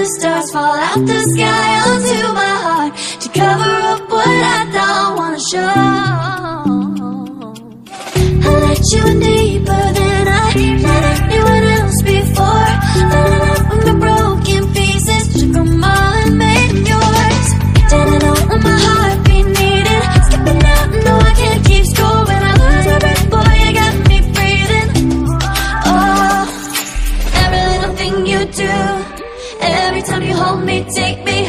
the stars fall out the sky onto my heart to cover up what I don't wanna show. I let you in deeper than I let anyone else before. Lining up with my broken pieces, took them all and made them yours. Standing out when my heart beat needed, skipping out, no I can't keep score. When I lose my breath, boy, you got me breathing. Oh, every little thing you do, every time you hold me, take me